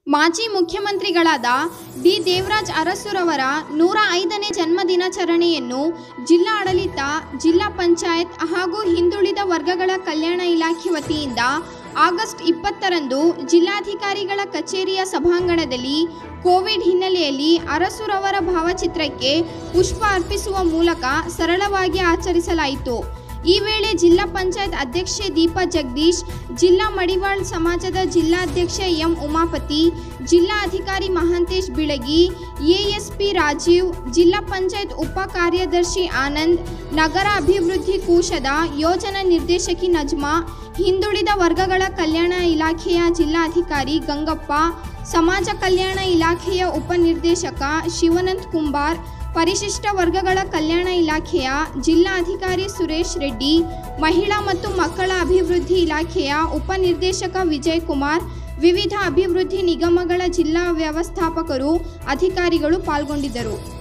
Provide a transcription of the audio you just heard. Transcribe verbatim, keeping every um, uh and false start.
ಮಾಜಿ ಮುಖ್ಯಮಂತ್ರಿಗಳಾದ ಡಿ ದೇವರಾಜ್ ಅರಸುರವರ ನೂರ ಐದನೇ ಜನ್ಮ ದಿನಾಚರಣೆಯನ್ನು ಜಿಲ್ಲಾ ಆಡಳಿತ, ಜಿಲ್ಲಾ ಪಂಚಾಯತ್ ಹಾಗೂ ಹಿಂದುಳಿದ ವರ್ಗಗಳ ಕಲ್ಯಾಣ ಇಲಾಖೆ ವತಿಯಿಂದ ಆಗಸ್ಟ್ ಇಪ್ಪತ್ತರಂದು ಜಿಲ್ಲಾಧಿಕಾರಿಗಳ ಕಚೇರಿಯ ಸಭಾಂಗಣದಲ್ಲಿ ಕೋವಿಡ್ ಹಿನ್ನೆಲೆಯಲ್ಲಿ ಅರಸುರವರ ಭಾವಚಿತ್ರಕ್ಕೆ ಪುಷ್ಪ ಅರ್ಪಿಸುವ ಮೂಲಕ ಸರಳವಾಗಿ ಆಚರಿಸಲಾಯಿತು। ಈ ವೇಳೆ ಜಿಲ್ಲಾ ಪಂಚಾಯತ್ ಅಧ್ಯಕ್ಷೆ ದೀಪಾ ಜಗದೀಶ್, ಜಿಲ್ಲಾ ಮಡಿವಾಳ ಸಮಾಜದ ಜಿಲ್ಲಾಧ್ಯಕ್ಷ ಎಂ ಉಮಾಪತಿ, ಜಿಲ್ಲಾ ಅಧಿಕಾರಿ ಮಹಾಂತೇಶ್ ಬಿಳಗಿ, ಎಎಸ್ಪಿ ರಾಜೀವ್, ಜಿಲ್ಲಾ ಪಂಚಾಯತ್ ಉಪ ಕಾರ್ಯದರ್ಶಿ ಆನಂದ್, ನಗರ ಅಭಿವೃದ್ಧಿ ಕೋಶದ ಯೋಜನಾ ನಿರ್ದೇಶಕಿ ನಜ್ಮಾ, ಹಿಂದುಳಿದ ವರ್ಗಗಳ ಕಲ್ಯಾಣ ಇಲಾಖೆಯ ಜಿಲ್ಲಾಧಿಕಾರಿ ಗಂಗಪ್ಪ, ಸಮಾಜ ಕಲ್ಯಾಣ ಇಲಾಖೆಯ ಉಪನಿರ್ದೇಶಕ ಶಿವಾನಂದ ಕುಂಬಾರ್, ಪರಿಶಿಷ್ಟ ವರ್ಗಗಳ ಕಲ್ಯಾಣ ಇಲಾಖೆಯ ಜಿಲ್ಲಾ ಅಧಿಕಾರಿ ಸುರೇಶ್ ರೆಡ್ಡಿ, ಮಹಿಳಾ ಮತ್ತು ಮಕ್ಕಳ ಅಭಿವೃದ್ಧಿ ಇಲಾಖೆಯ ಉಪನಿರ್ದೇಶಕ ವಿಜಯ್ ಕುಮಾರ್, ವಿವಿಧ ಅಭಿವೃದ್ಧಿ ನಿಗಮಗಳ ಜಿಲ್ಲಾ ವ್ಯವಸ್ಥಾಪಕರು, ಅಧಿಕಾರಿಗಳು ಪಾಲ್ಗೊಂಡಿದ್ದರು।